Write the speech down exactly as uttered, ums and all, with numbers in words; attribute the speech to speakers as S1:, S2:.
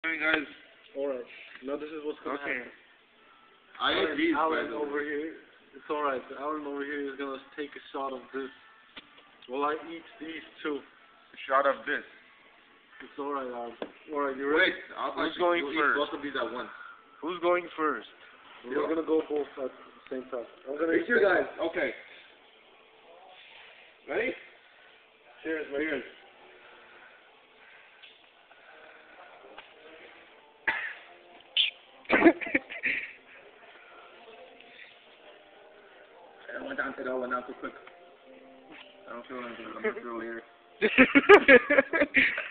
S1: Hey guys.
S2: Alright. Now this is what's gonna
S1: Okay.
S2: happen.
S1: I
S2: Alen,
S1: ate these, by
S2: Alen
S1: the
S2: over
S1: way.
S2: here. It's alright. Alen over here is gonna take a shot of this. While I eat these two.
S1: A shot of this.
S2: It's alright, Alen. Alright, you ready?
S1: Wait, I'll
S3: Who's
S1: actually,
S3: going
S1: you'll
S3: first?
S1: eat both of these at once.
S3: Who's going first?
S2: We're gonna go both at the same time. I'm gonna
S1: Make
S2: eat
S1: sure,
S2: this.
S1: guys. Okay. Ready?
S2: Cheers, man.
S1: Cheers. I went down to that one down too quick. I don't feel anything, but I'm gonna feel later.